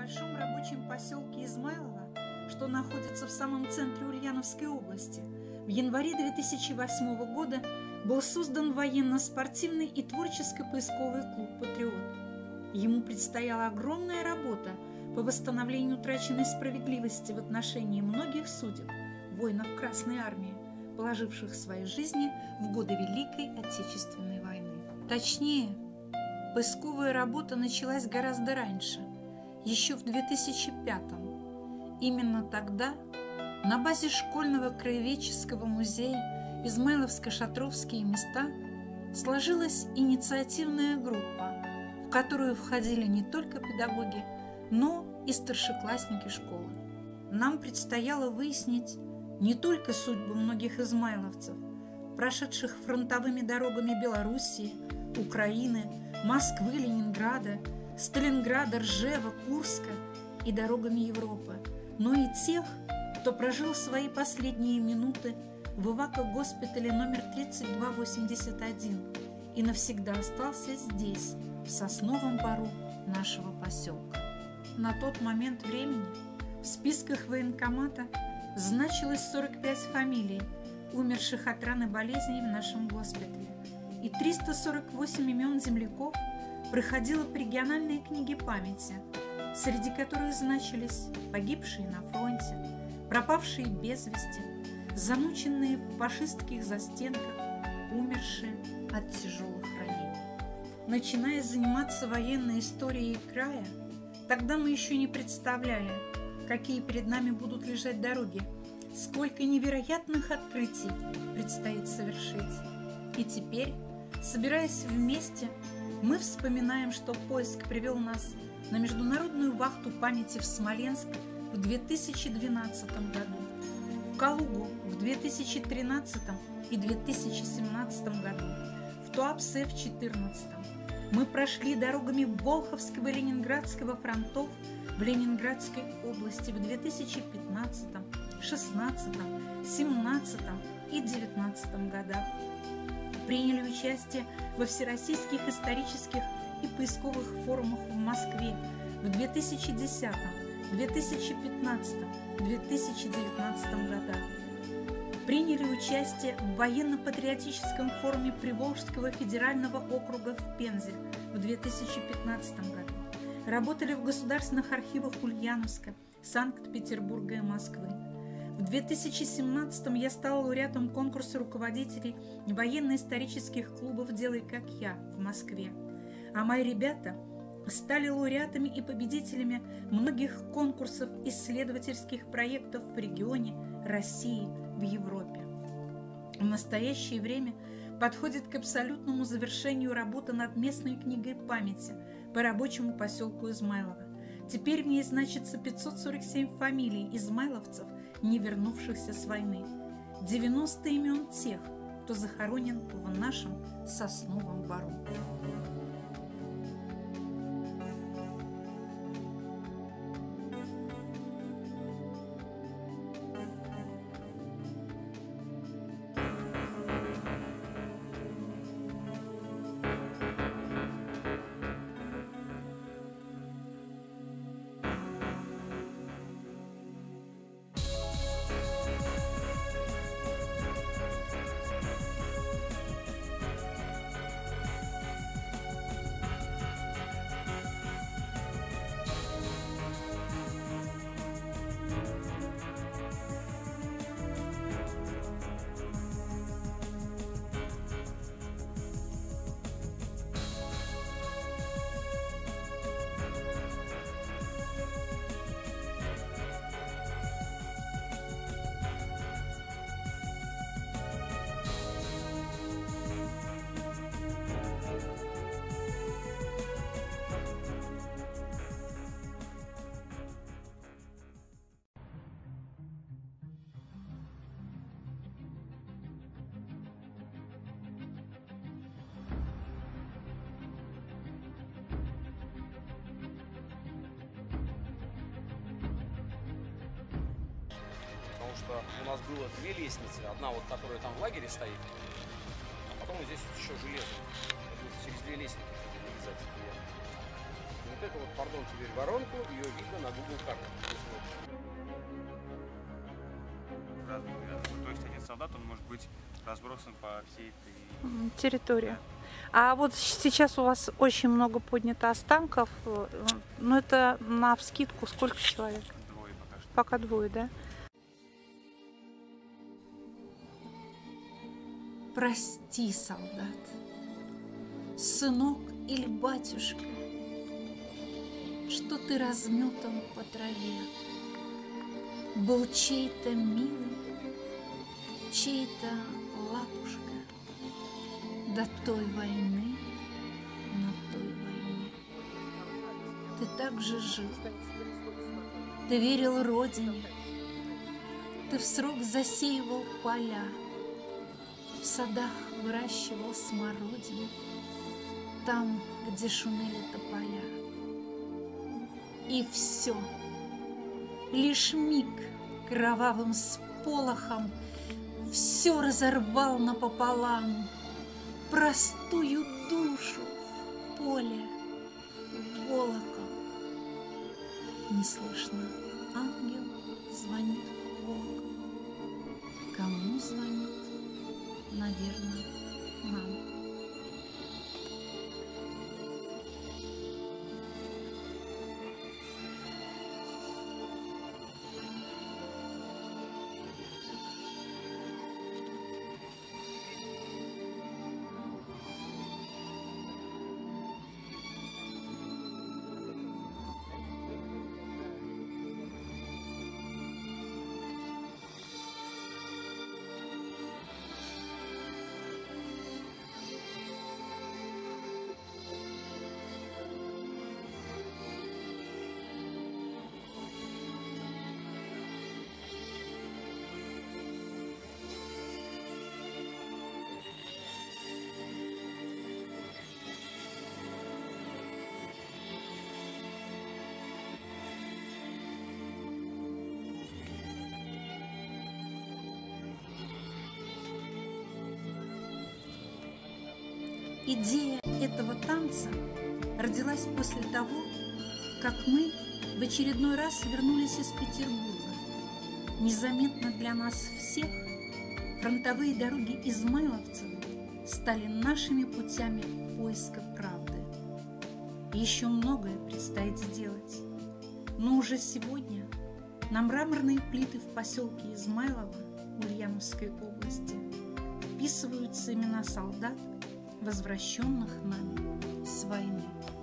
небольшом рабочем поселке Измайлово, что находится в самом центре Ульяновской области, в январе 2008 года был создан военно-спортивный и творческо-поисковый клуб «Патриот». Ему предстояла огромная работа по восстановлению утраченной справедливости в отношении многих судеб воинов Красной Армии, положивших свои жизни в годы Великой Отечественной войны. Точнее, поисковая работа началась гораздо раньше, еще в 2005-м. Именно тогда на базе школьного краеведческого музея «Измайловско-Шатровские места» сложилась инициативная группа, в которую входили не только педагоги, но и старшеклассники школы. Нам предстояло выяснить не только судьбу многих измайловцев, прошедших фронтовыми дорогами Белоруссии, Украины, Москвы, Ленинграда, Сталинграда, Ржева, Курска и дорогами Европы, но и тех, кто прожил свои последние минуты в эвако-госпитале номер 3281 и навсегда остался здесь, в сосновом бору нашего поселка. На тот момент времени в списках военкомата значилось 45 фамилий, умерших от ран и болезней в нашем госпитале, и 348 имен земляков проходило по региональной книге памяти, среди которых значились погибшие на фронте, пропавшие без вести, замученные в фашистских застенках, умершие от тяжелых ранений. Начиная заниматься военной историей края, тогда мы еще не представляли, какие перед нами будут лежать дороги, сколько невероятных открытий предстоит совершить. И теперь, собираясь вместе, мы вспоминаем, что поиск привел нас на международную вахту памяти в Смоленск в 2012 году, в Калугу в 2013 и 2017 году, в Туапсе в 2014. Мы прошли дорогами Волховского и Ленинградского фронтов в Ленинградской области в 2015, 16, 17 и 19 годах. Приняли участие во всероссийских исторических и поисковых форумах в Москве в 2010, 2015, 2019 годах. Приняли участие в военно-патриотическом форуме Приволжского федерального округа в Пензе в 2015 году. Работали в государственных архивах Ульяновска, Санкт-Петербурга и Москвы. В 2017 я стала лауреатом конкурса руководителей военно-исторических клубов «Делай как я» в Москве. А мои ребята стали лауреатами и победителями многих конкурсов исследовательских проектов в регионе, России, в Европе. В настоящее время подходит к абсолютному завершению работа над местной книгой памяти по рабочему поселку Измайлово. Теперь в ней значится 547 фамилий измайловцев, не вернувшихся с войны, 90 имен тех, кто захоронен в нашем сосновом бору. Что у нас было две лестницы, одна вот, которая там в лагере стоит, потом вот здесь вот еще железо. Через две лесенки вылезать. И вот это вот, пардон, теперь воронку, ее видно на Google картах. То есть один солдат, он может быть разбросан по всей этой территории. А вот сейчас у вас очень много поднято останков. Ну, это навскидку сколько человек? двое пока что. Пока двое, да? Прости, солдат, сынок или батюшка, что ты разметан по траве. Был чей-то милый, чей-то лапушка. До той войны, на той войне ты так же жил, ты верил Родине, ты в срок засеивал поля, в садах выращивал смородину, там, где шумели тополя. И все, лишь миг кровавым сполохом все разорвал напополам, простую душу в поле волоком. Не слышно, ангел звонит в колокол. Кому звонит? Наверное, нам. Идея этого танца родилась после того, как мы в очередной раз вернулись из Петербурга. Незаметно для нас всех фронтовые дороги измайловцев стали нашими путями поиска правды. Еще многое предстоит сделать, но уже сегодня на мраморные плиты в поселке Измайлово Ульяновской области вписываются имена солдат, возвращенных нами с войны.